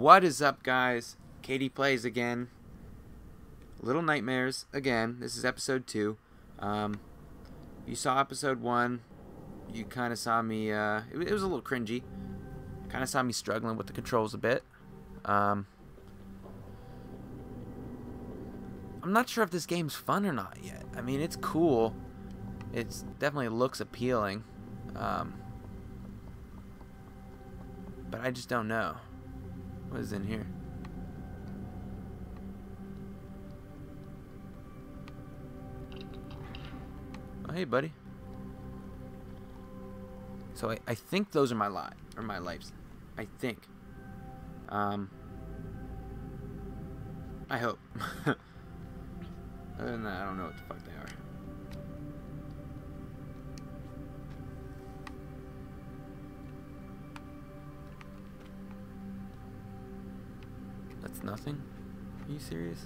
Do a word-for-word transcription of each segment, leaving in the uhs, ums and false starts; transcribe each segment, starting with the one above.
What is up, guys? Katie Plays again. Little Nightmares again. This is episode two. Um, you saw episode one. You kind of saw me. Uh, it, it was a little cringy. Kind of saw me struggling with the controls a bit. Um, I'm not sure if this game's fun or not yet. I mean, it's cool. It definitely looks appealing. Um, but I just don't know. What is in here? Oh, hey, buddy. So I, I think those are my li or my lives. I think. Um. I hope. Other than that, I don't know what the fuck they are. That's nothing? Are you serious?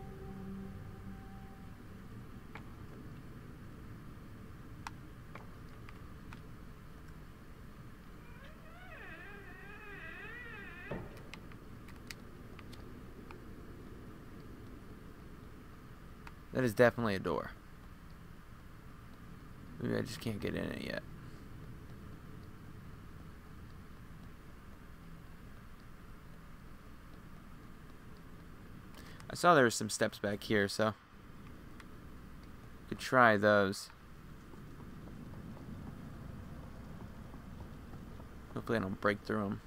That is definitely a door. Maybe I just can't get in it yet. I saw there were some steps back here, so could try those. Hopefully I don't break through them.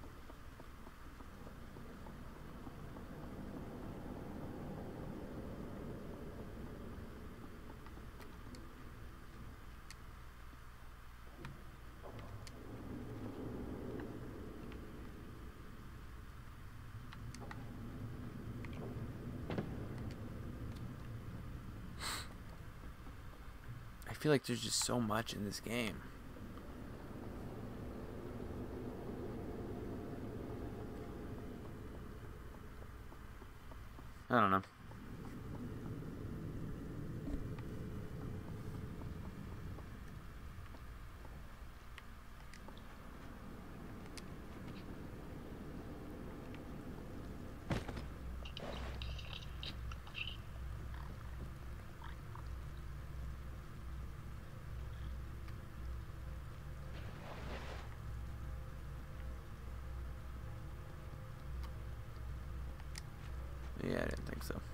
I feel like there's just so much in this game. I don't know. Yeah, I didn't think so.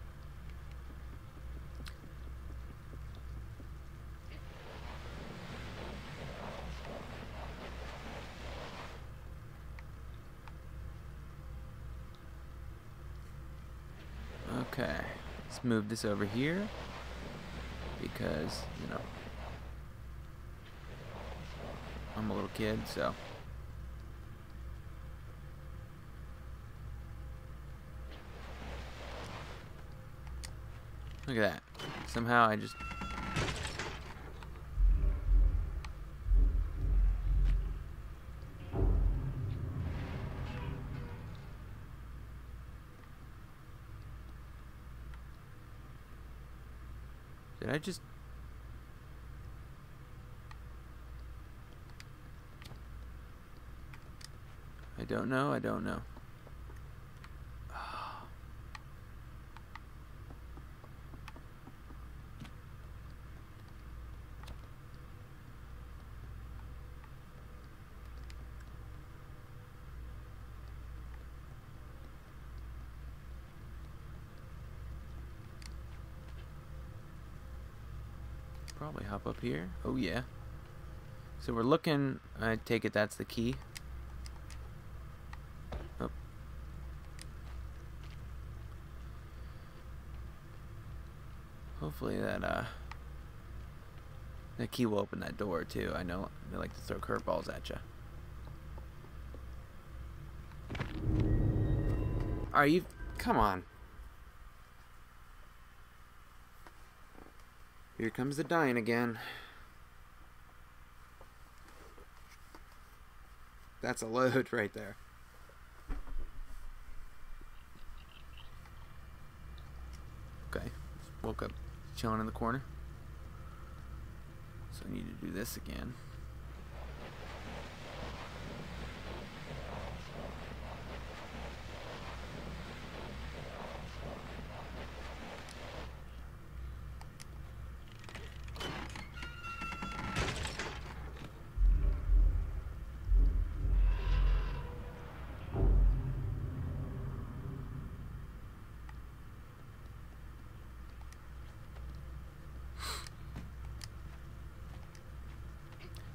Okay, let's move this over here because, you know, I'm a little kid, so. Look at that. Somehow I just... Did I just... I don't know, I don't know. Probably hop up here. Oh yeah. So we're looking. I take it that's the key. Oh. Hopefully that uh that key will open that door too. I know they like to throw curveballs at you. Are you? Come on. Here comes the dying again. That's a load right there. Okay, woke up chilling in the corner. So I need to do this again.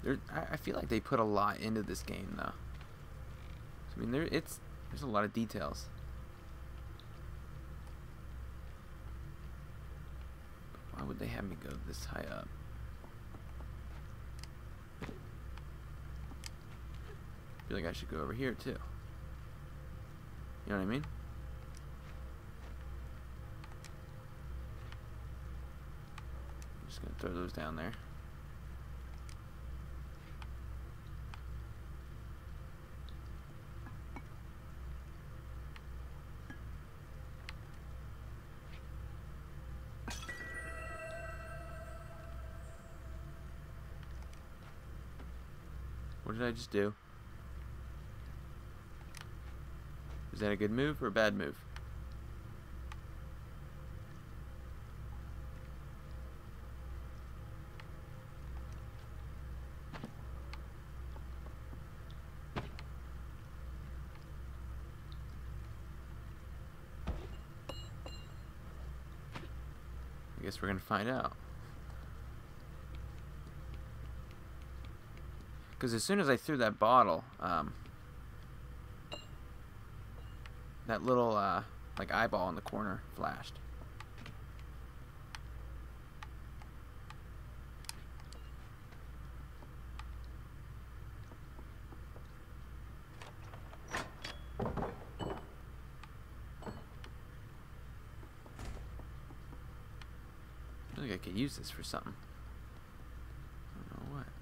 There, I, I feel like they put a lot into this game, though. I mean, there it's there's a lot of details. But why would they have me go this high up? I feel like I should go over here too. You know what I mean? I'm just gonna throw those down there. What did I just do? Is that a good move or a bad move? I guess we're gonna find out. Because as soon as I threw that bottle, um, that little uh, like eyeball in the corner flashed. I feel like I could use this for something. I don't know what.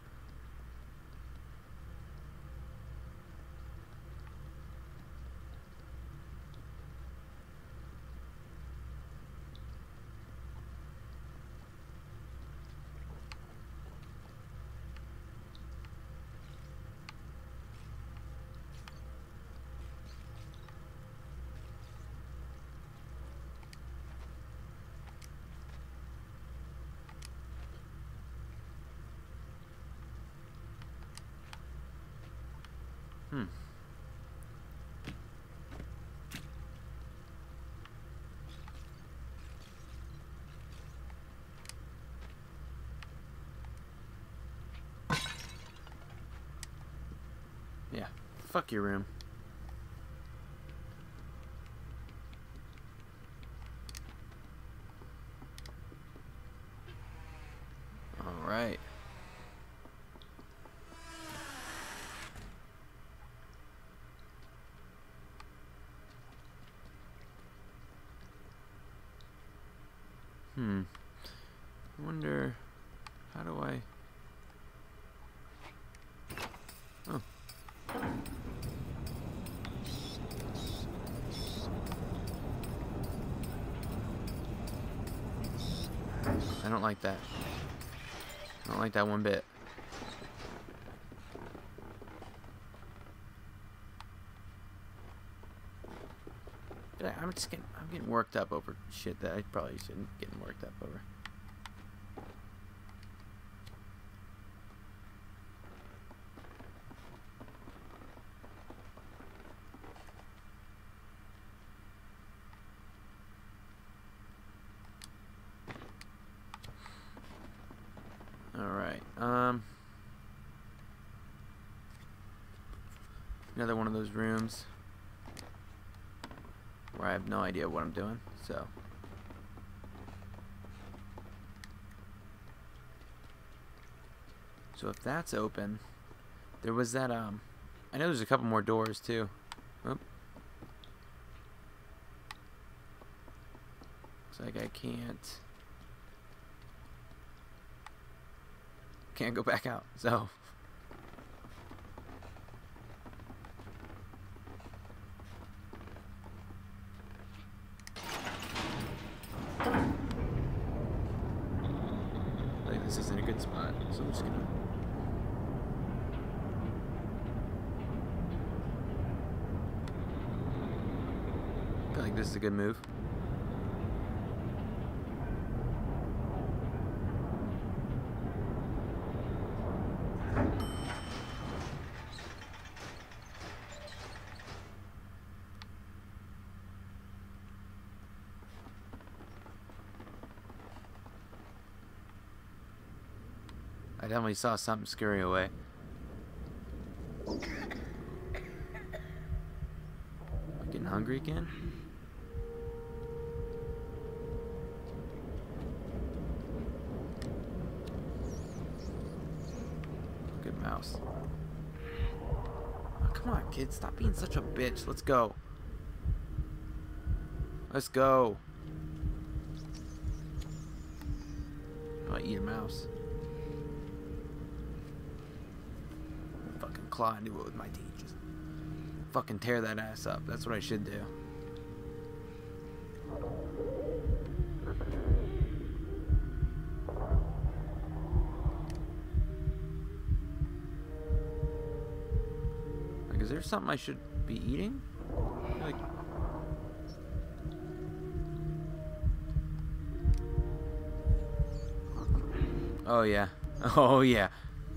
Hmm. Yeah. Fuck your room. All right. Hmm. I wonder, how do I... Oh. I don't like that. I don't like that one bit. Yeah, I'm just getting, I'm getting worked up over shit that I probably shouldn't get worked up over. Alright, um... another one of those rooms where I have no idea what I'm doing, so... So if that's open, there was that, um... I know there's a couple more doors, too. Oop. Looks like I can't... Can't go back out, so... Like, this isn't a good spot, so I'm just gonna... I feel like this is a good move. I definitely saw something scurry away. Am I getting hungry again? Good mouse. Oh, come on, kid. Stop being such a bitch. Let's go. Let's go. I eat a mouse. Fucking claw into it with my teeth. Just fucking tear that ass up. That's what I should do. Like, is there something I should be eating? Like, oh yeah. Oh yeah.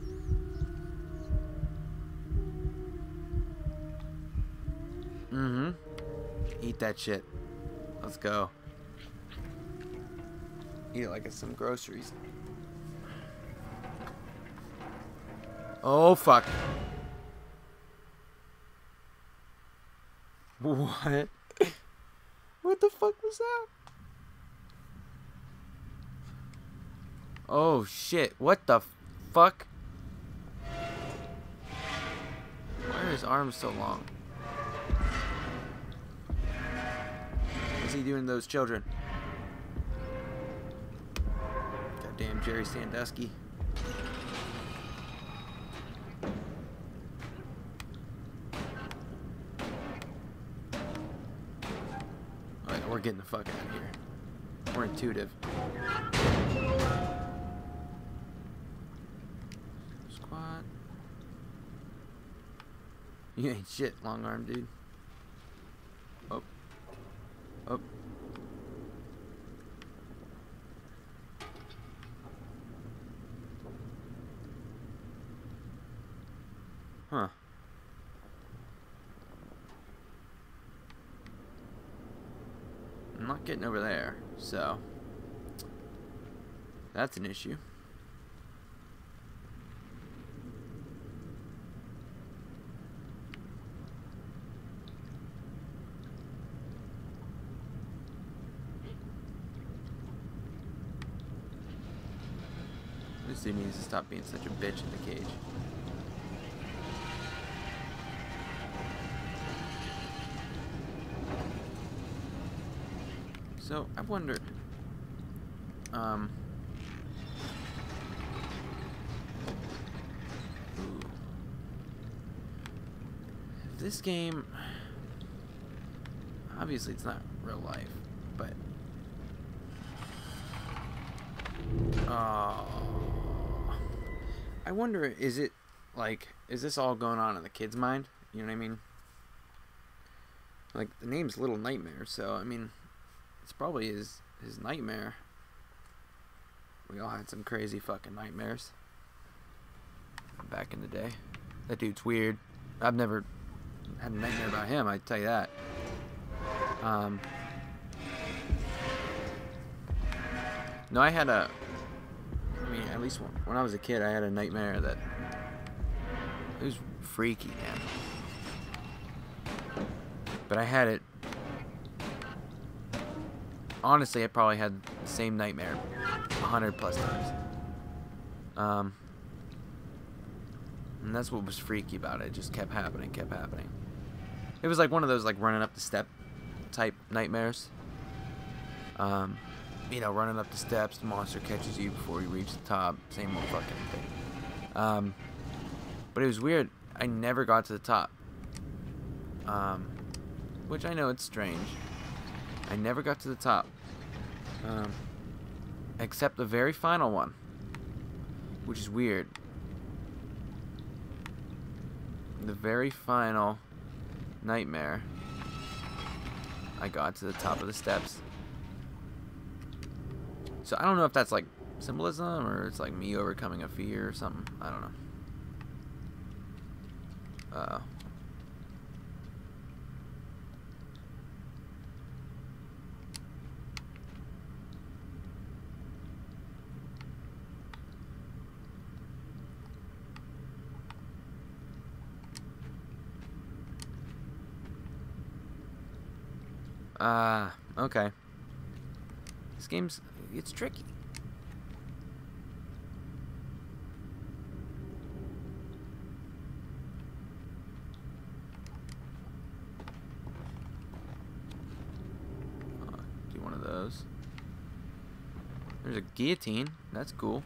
Mm-hmm. Eat that shit. Let's go. Eat it like it's some groceries. Oh fuck. What? What the fuck was that? Oh shit, what the fuck? Why are his arms so long? What's he doing to those children? Goddamn Jerry Sandusky. Alright, we're getting the fuck out of here. We're intuitive. Squat. You ain't shit, long arm dude. Oh. Oh. Huh. I'm not getting over there, so that's an issue. This dude needs to stop being such a bitch in the cage. So, I wondered, um, ooh. This game, obviously it's not real life, but, oh, I wonder, is it, like, is this all going on in the kid's mind? You know what I mean? Like, the name's Little Nightmare, so, I mean, it's probably his, his nightmare. We all had some crazy fucking nightmares back in the day. That dude's weird. I've never had a nightmare about him, I tell you that. Um, no, I had a, I mean, at least when, when I was a kid, I had a nightmare that, it was freaky, man. But I had it, honestly, I probably had the same nightmare a hundred plus times. Um, and that's what was freaky about it. It just kept happening, kept happening. It was like one of those like running up the step type nightmares. Um, you know, running up the steps, the monster catches you before you reach the top. Same old fucking thing. Um, but it was weird. I never got to the top. Um, which I know it's strange. I never got to the top. Um, except the very final one. Which is weird. The very final nightmare, I got to the top of the steps. So I don't know if that's like symbolism or it's like me overcoming a fear or something. I don't know. Uh Ah, uh, okay. This game's, it's tricky. Uh, do one of those. There's a guillotine. That's cool.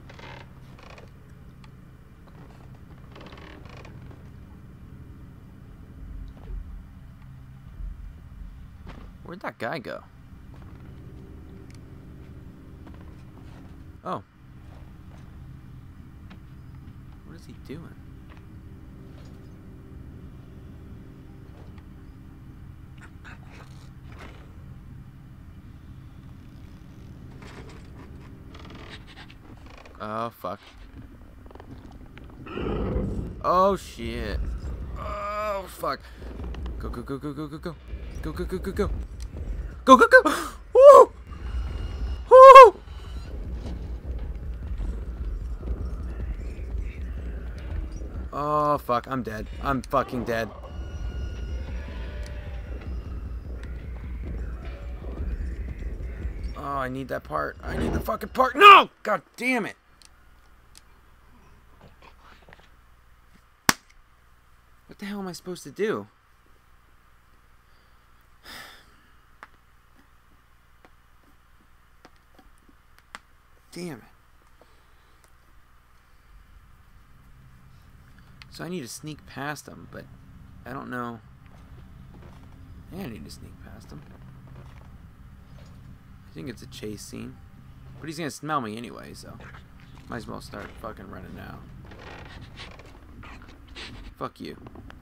Where'd that guy go? Oh. What is he doing? Oh, fuck. Oh, shit. Oh, fuck. Go, go, go, go, go, go, go. Go, go, go, go, go. Go, go, go! Woo! Woo! Oh, fuck. I'm dead. I'm fucking dead. Oh, I need that part. I need the fucking part. No! God damn it. What the hell am I supposed to do? Damn it. So I need to sneak past him, but I don't know. Yeah, I need to sneak past him. I think it's a chase scene. But he's gonna smell me anyway, so might as well start fucking running now. Fuck you.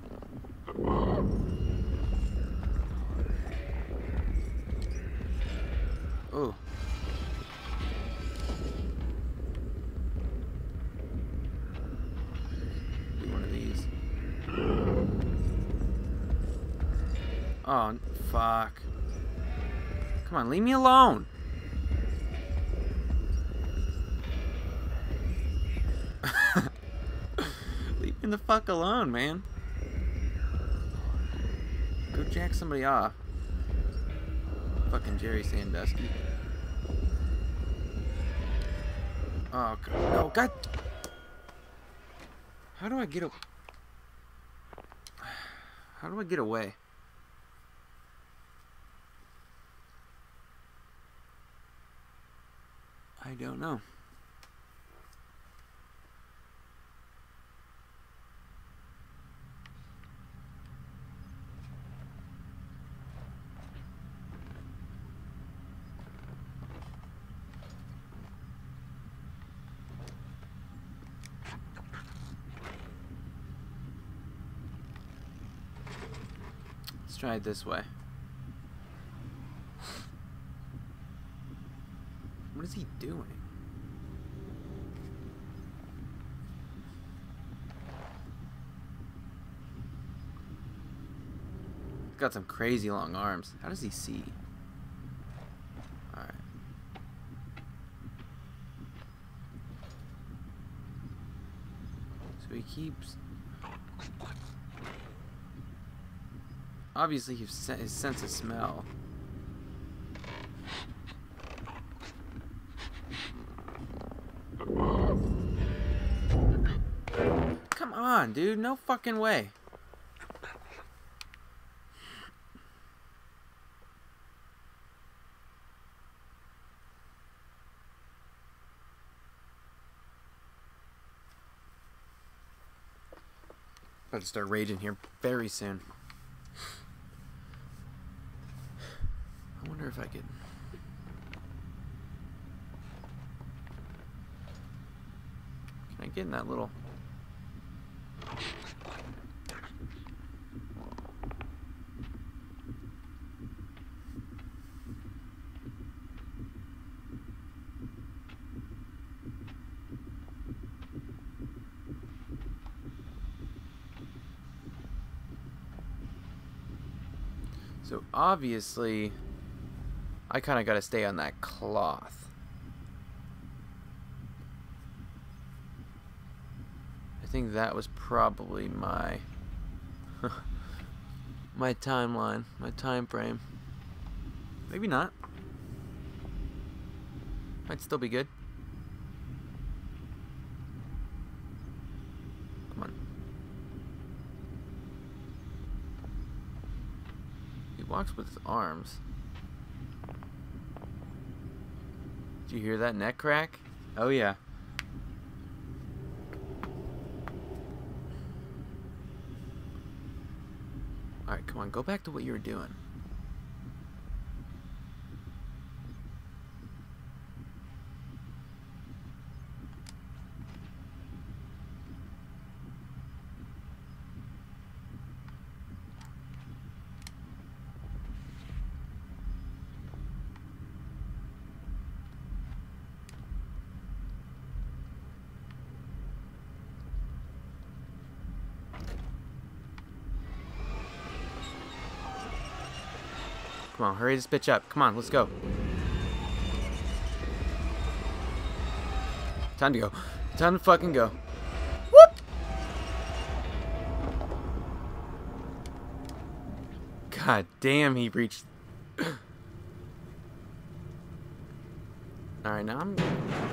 Oh. Do one of these. Oh, fuck. Come on, leave me alone. Leave me the fuck alone, man. Go jack somebody off. Fucking Jerry Sandusky. Oh, God. No, God. How do I get a... How do I get away? I don't know. Let's try it this way. What is he doing? He's got some crazy long arms. How does he see? Alright. So he keeps... Obviously his sense of smell. Come on, dude. No fucking way. About to start raging here very soon. I wonder if I could... Can I get in that little... So obviously, I kind of got to stay on that cloth. I think that was probably my my timeline, my time frame. Maybe not. Might still be good. Come on. He walks with his arms. Did you hear that neck crack? Oh yeah. Alright, come on, go back to what you were doing. Come on, hurry this bitch up. Come on, let's go. Time to go. Time to fucking go. Whoop! God damn, he reached. Alright, now I'm...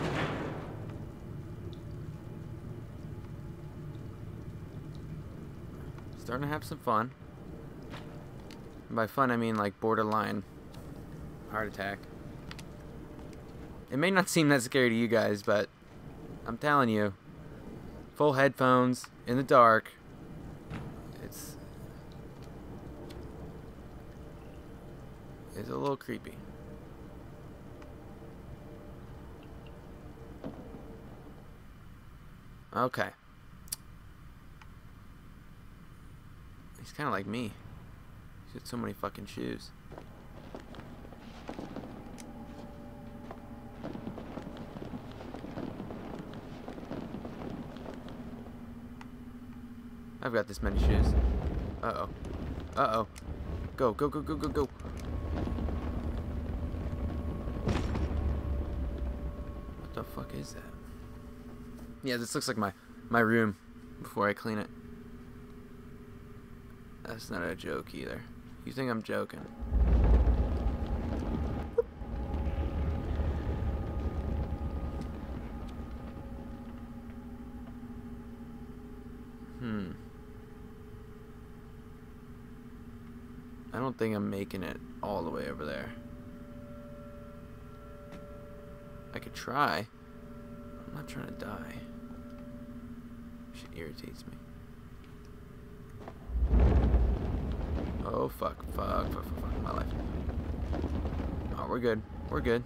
starting to have some fun. And by fun, I mean like borderline heart attack. It may not seem that scary to you guys, but I'm telling you, full headphones, in the dark, it's, it's a little creepy. Okay. He's kind of like me. He's got so many fucking shoes. I've got this many shoes. Uh-oh. Uh-oh. Go, go, go, go, go, go. What the fuck is that? Yeah, this looks like my, my room before I clean it. That's not a joke either. You think I'm joking? Hmm. I don't think I'm making it all the way over there. I could try. I'm not trying to die. Shit irritates me. Oh fuck, fuck, fuck, fuck, fuck, my life. Oh, we're good. We're good.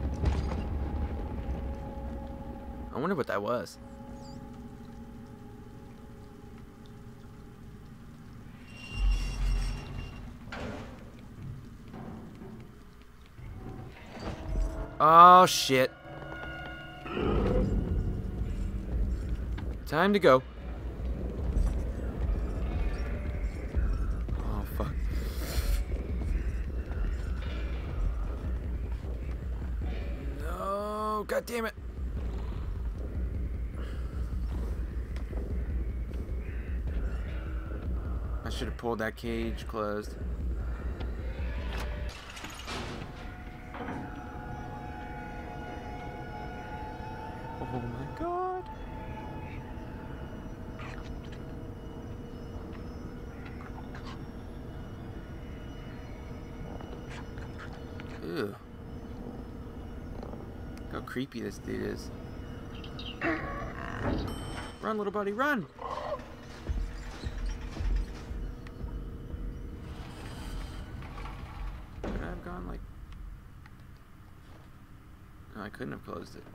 I wonder what that was. Oh shit. Time to go. Oh fuck. No, god damn it. I should have pulled that cage closed. Oh my god. Ew. Look how creepy this dude is. Run, little buddy, run! Could I have gone like... No, I couldn't have closed it.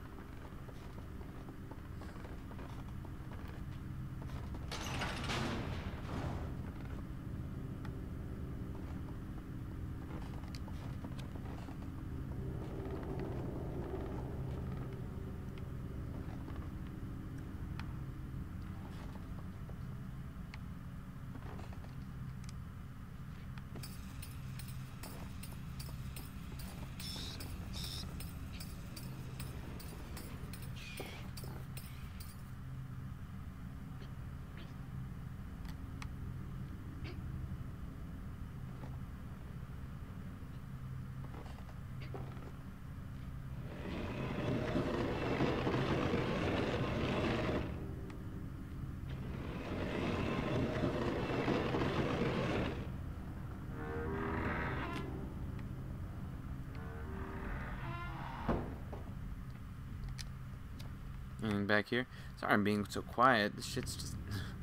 Anything back here? Sorry I'm being so quiet. This shit's just...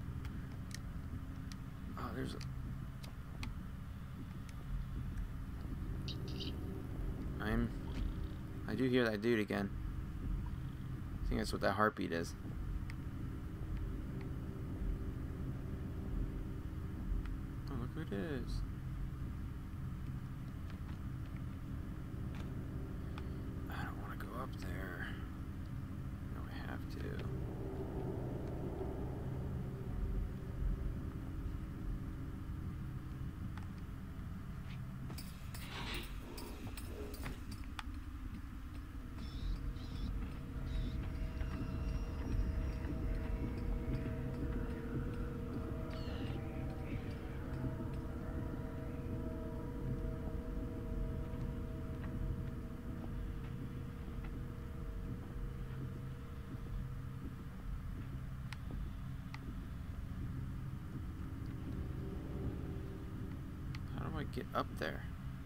Oh, there's a... I'm... I do hear that dude again. I think that's what that heartbeat is. Oh, look who it is. I don't want to go up there. No, I have to. Get up there.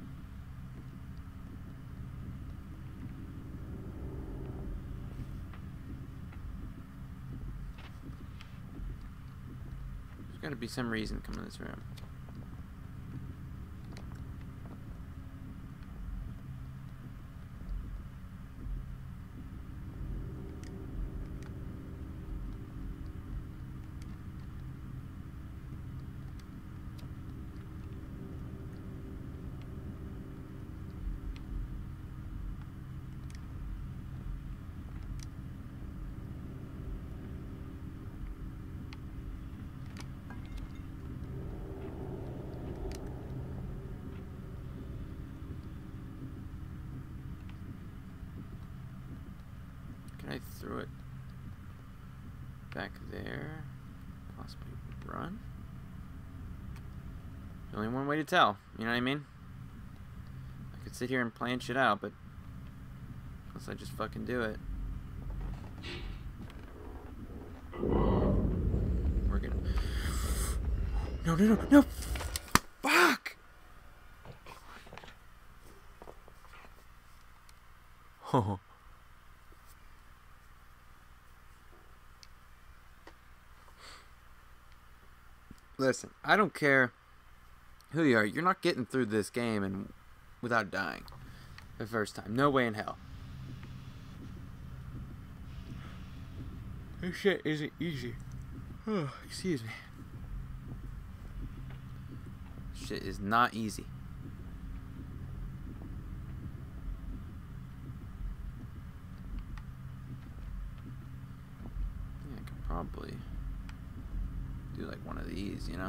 There's got to be some reason to come in this room. Can I throw it back there? Possibly run? There's only one way to tell, you know what I mean? I could sit here and plan shit out, but unless I just fucking do it. We're gonna... No, no, no, no! Fuck! Oh. Listen, I don't care who you are. You're not getting through this game and without dying the first time. No way in hell. This shit isn't easy. Oh, excuse me. Shit is not easy. Yeah, I could probably do like one of these, you know?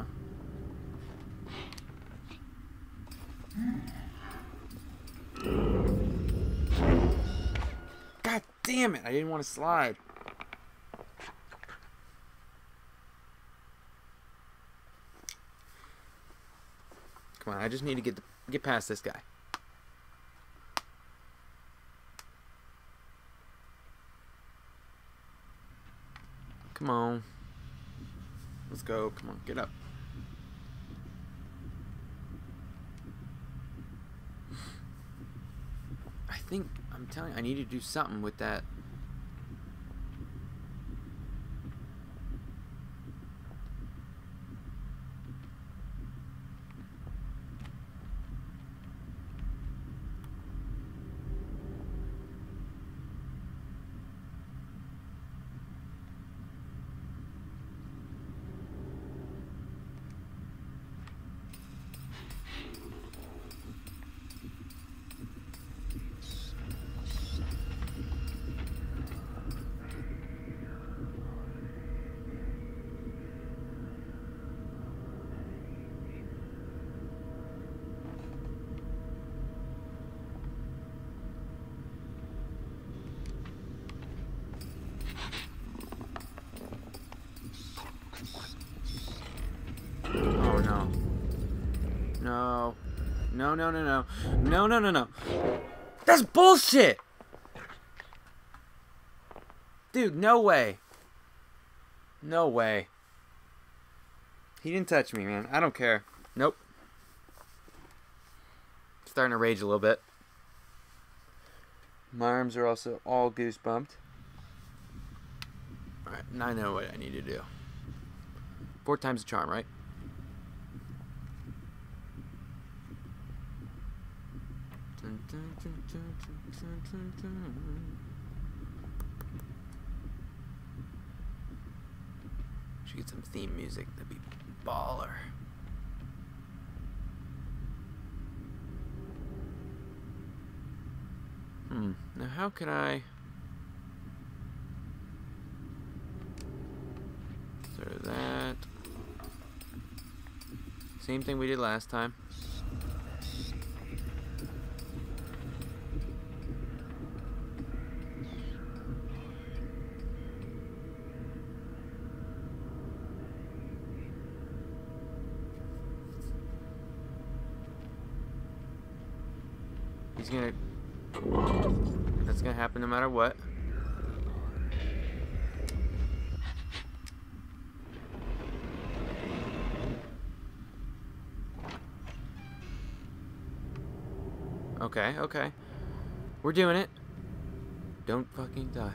God damn it, I didn't want to slide. Come on, I just need to get the, get past this guy. Come on. Let's go. Come on, get up. I think, I'm telling you, I need to do something with that. No. No, no, no, no. No, no, no, no. That's bullshit! Dude, no way. No way. He didn't touch me, man. I don't care. Nope. Starting to rage a little bit. My arms are also all goosebumped. Alright, now I know what I need to do. Four times the charm, right? Should get some theme music. That'd be baller. Hmm. Now how can I... Throw that. Same thing we did last time. He's gonna... That's gonna happen no matter what. Okay, okay. We're doing it. Don't fucking die.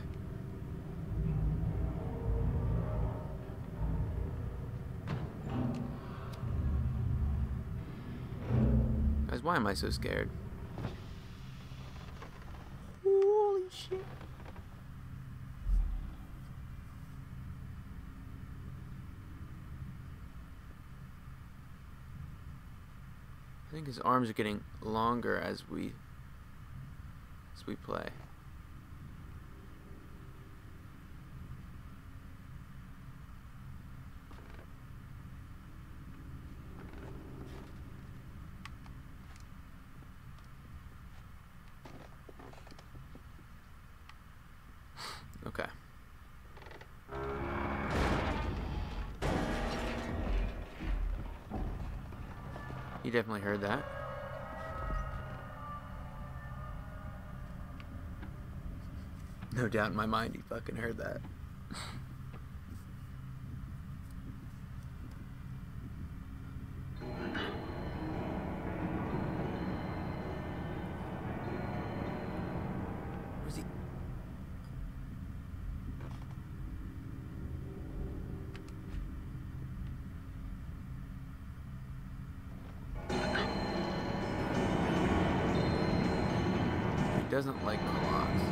Guys, why am I so scared? Holy shit. I think his arms are getting longer as we as we play. Okay. He definitely heard that. No doubt in my mind he fucking heard that. Where's he? He doesn't like clocks.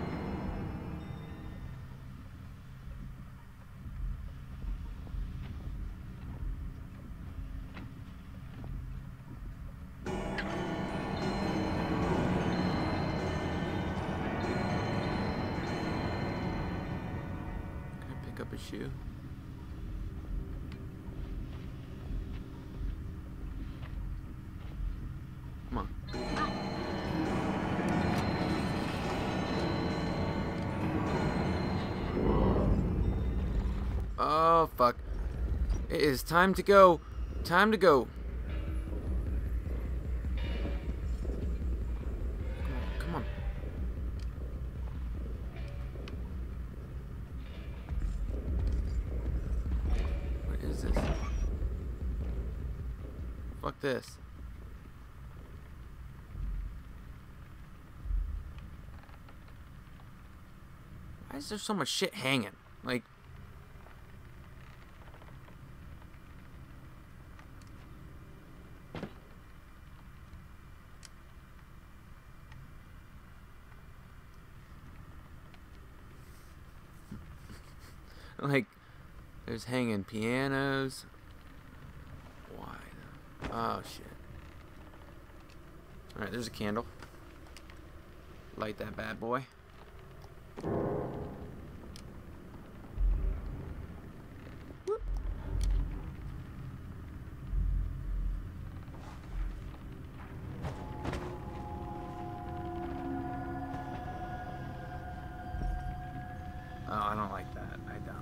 Up a shoe. Come on. Oh fuck. It is time to go. Time to go. Come on. Come on. Is this? Fuck this. Why is there so much shit hanging? Like... like... There's hanging pianos. Why? Oh shit. Alright, there's a candle. Light that bad boy. Whoop. Oh, I don't like that. I don't.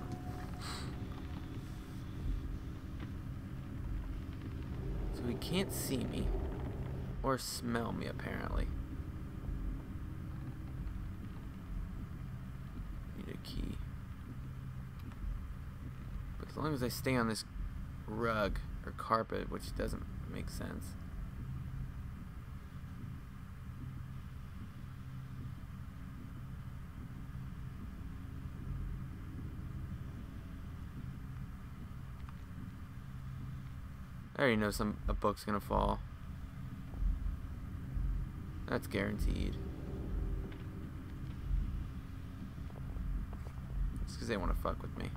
So he can't see me or smell me apparently. Need a key. But as long as I stay on this rug or carpet, which doesn't make sense. I already know some a book's gonna fall. That's guaranteed. It's because they want to fuck with me.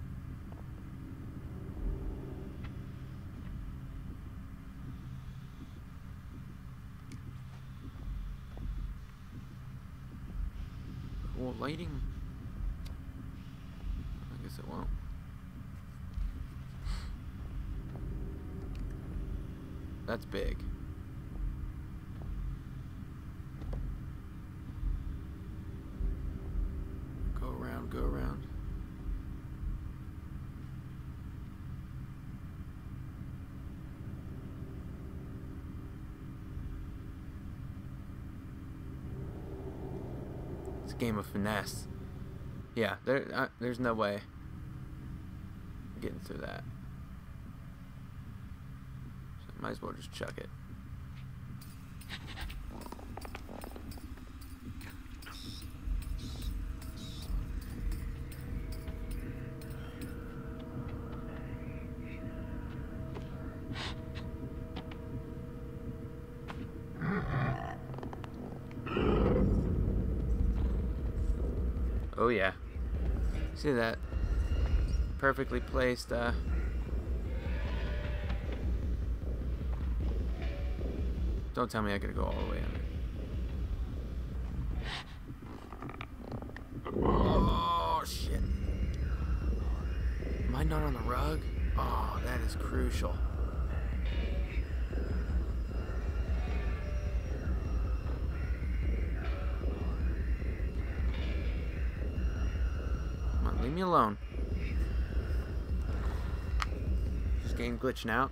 Well, lighting... I guess it won't. That's big. Go around, go around. It's a game of finesse. Yeah, there, uh, there's no way I'm getting through that. So might as well just chuck it. Oh yeah. See that? Perfectly placed, uh... Don't tell me I gotta go all the way under. Oh, shit. Am I not on the rug? Oh, that is crucial. Leave me alone. This game glitching out.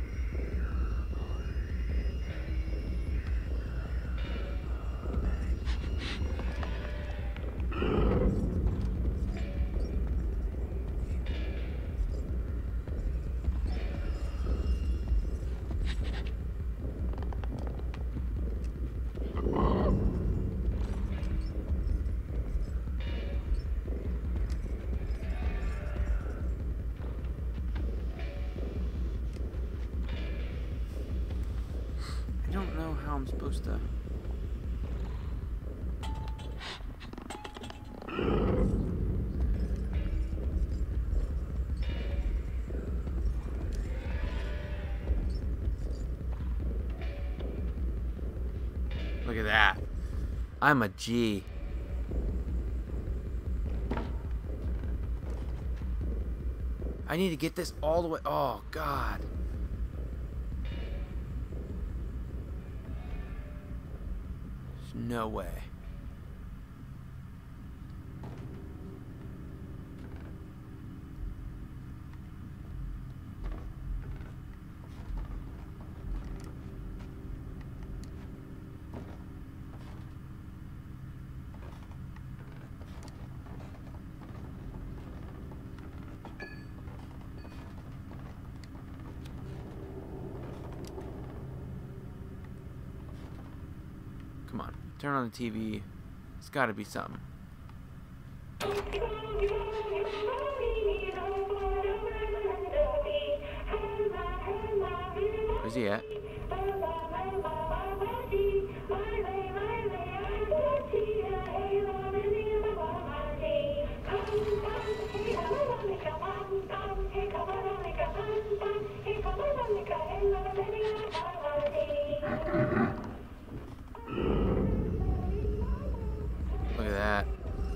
I don't know how I'm supposed to... Look at that. I'm a G. I need to get this all the way... Oh, God. No way. Come on, turn on the T V. It's got to be something. Where's he at? Look at that.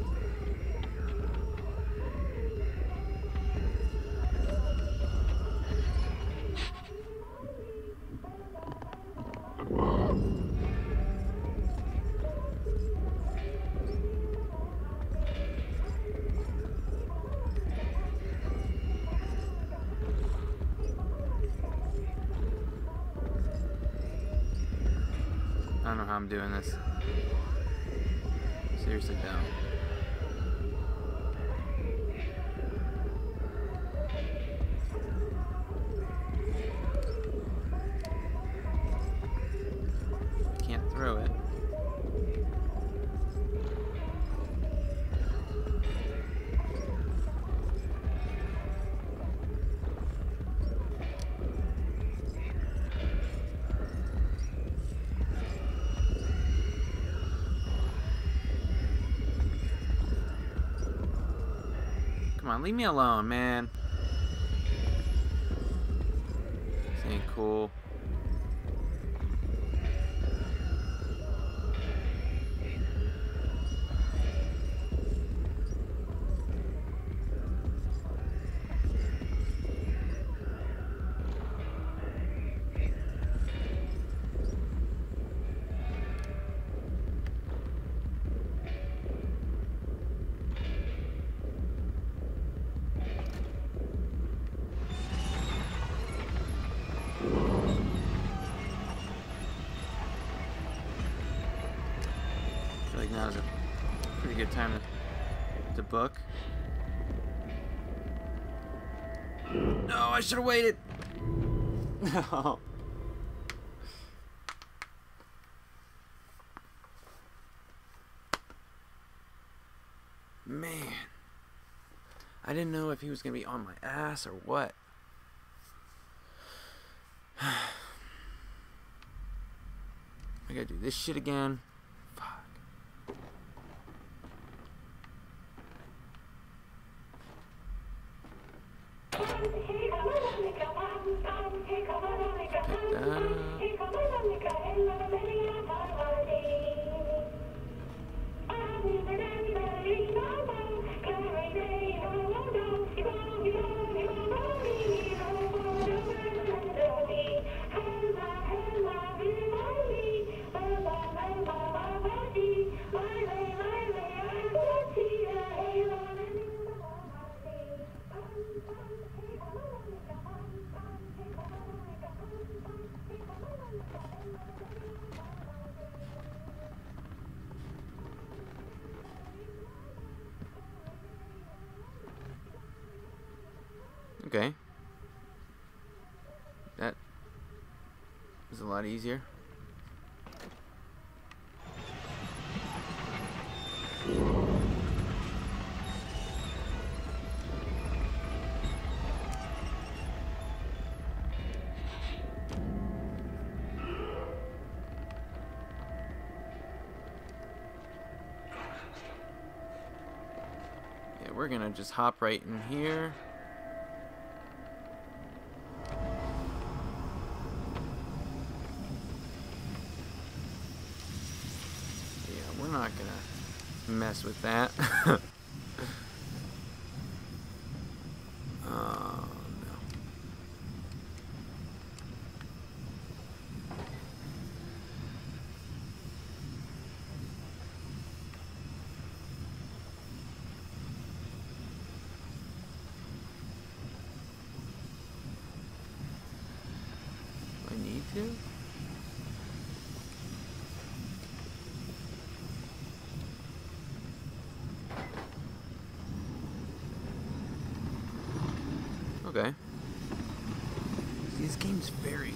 I don't know how I'm doing this. Seriously don't. Can't throw it. Come on, leave me alone, man. This ain't cool. Like now's a pretty good time to, to book. No, I should have waited. No. Man, I didn't know if he was gonna be on my ass or what. I gotta do this shit again. Okay. That is a lot easier. Yeah, we're gonna just hop right in here. We're not gonna mess with that. Oh no. Do I need to? Okay. See, this game's very...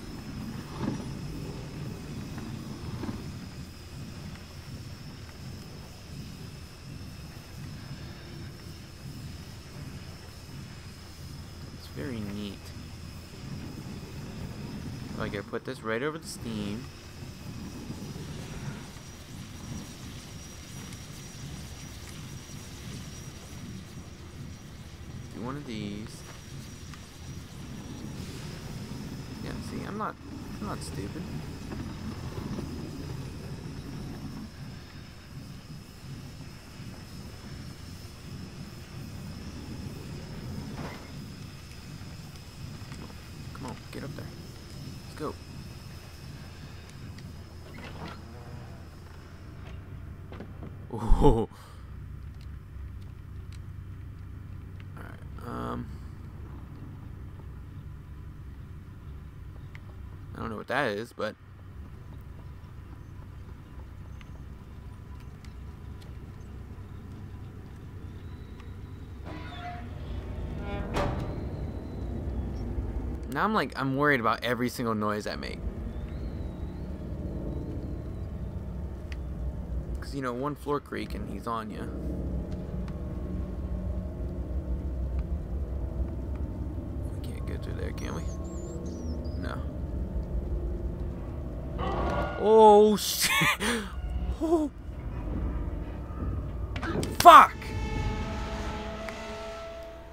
It's very neat. So I gotta put this right over the steam. Do one of these. See, I'm not, I'm not stupid. Come on, get up there. Let's go. Oh. All right. Um. I don't know what that is, but now I'm like, I'm worried about every single noise I make. Because, you know, one floor creak and he's on you. We can't get through there, can we? No. Oh shit! Oh. Fuck!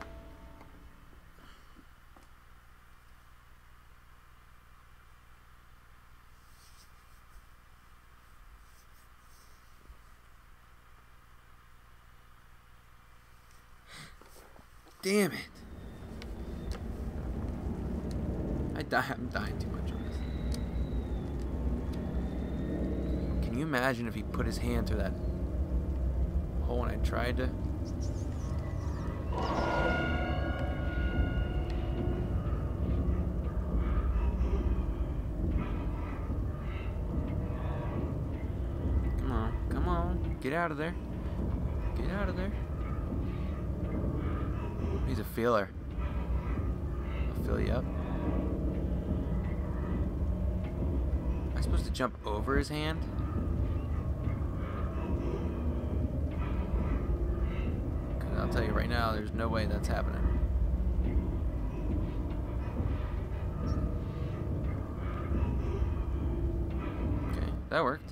Damn it. I die, I'm dying too much on this. Can you imagine if he put his hand through that hole when I tried to? Come on, come on. Get out of there. Get out of there. He's a feeler. I'll fill you up. Am I supposed to jump over his hand? Because I'll tell you right now, there's no way that's happening. Okay, that worked.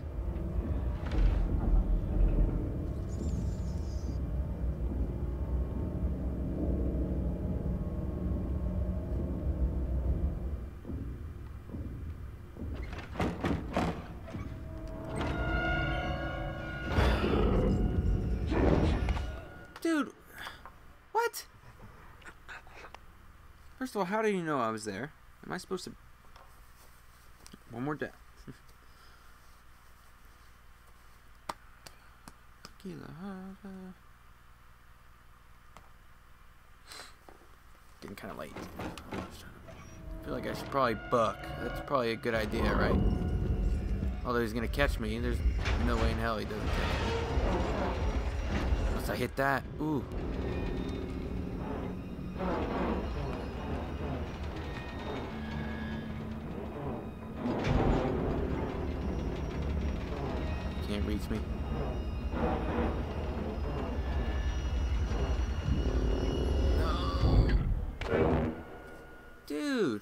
Dude, what? First of all, how did you know I was there? Am I supposed to... One more death. Getting kind of late. I feel like I should probably buck. That's probably a good idea, right? Although he's gonna catch me, there's no way in hell he doesn't catch me. Once I hit that, ooh. Can't reach me. No. Dude.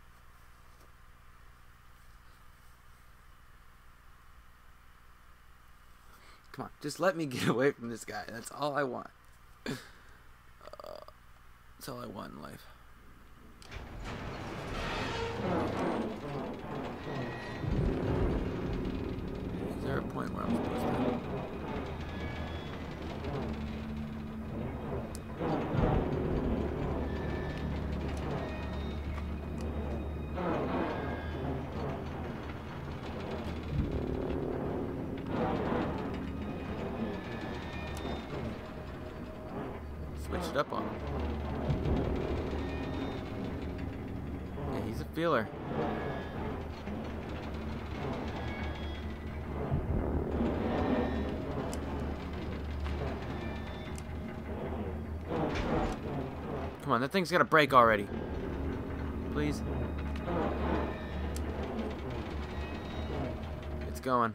Come on, just let me get away from this guy. That's all I want. Uh, that's all I want in life. Is there a point where I'm supposed to... Switch it up on him. Yeah, he's a feeler. Come on, that thing's gotta break already. Please. It's going.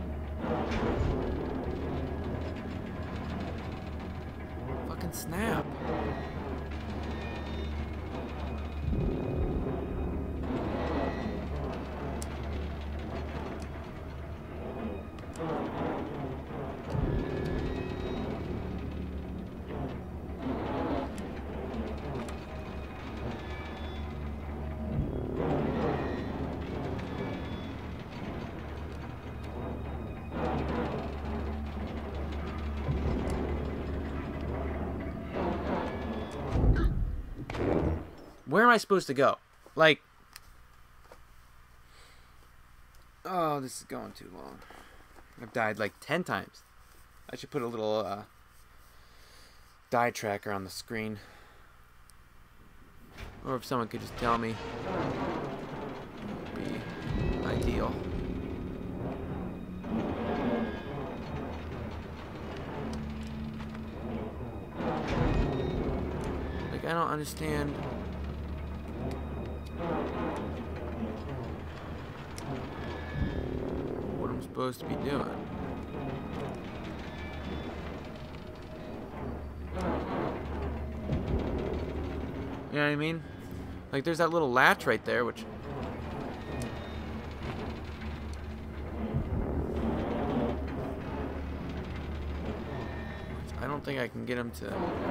Fucking snap. Where am I supposed to go? Like... Oh, this is going too long. I've died like ten times. I should put a little uh, die tracker on the screen. Or if someone could just tell me. Would be ideal. Like, I don't understand... what I'm supposed to be doing. You know what I mean? Like, there's that little latch right there, which... I don't think I can get him to...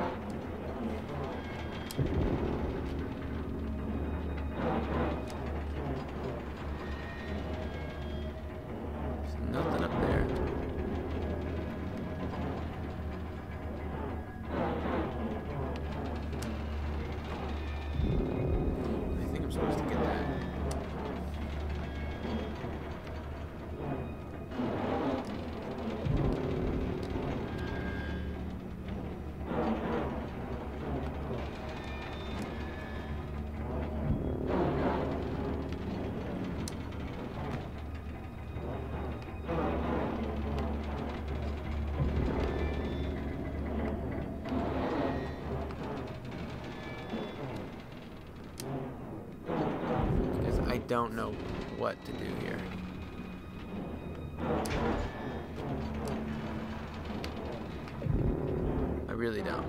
Nothing up there. don't know what to do here. I really don't.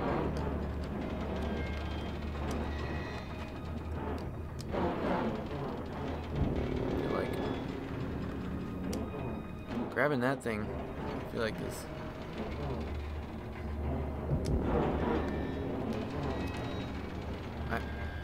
I feel like grabbing that thing, I feel like this. I,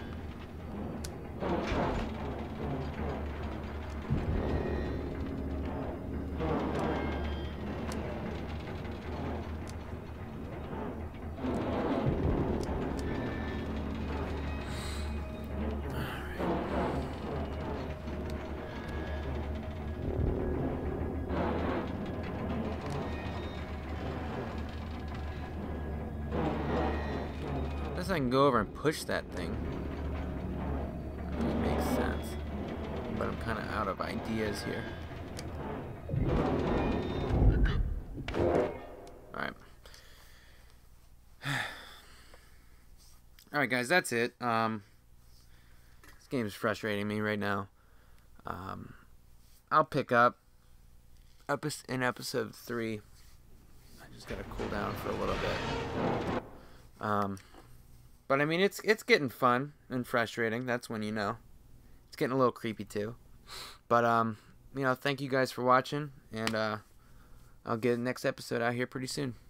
I can go over and push that thing. It makes sense. But I'm kind of out of ideas here. Alright. Alright guys, that's it. Um, this game is frustrating me right now. Um, I'll pick up in episode three. I just gotta cool down for a little bit. Um... But I mean, it's it's getting fun and frustrating. That's when you know. It's getting a little creepy too. But um, you know, thank you guys for watching, and uh, I'll get the next episode out here pretty soon.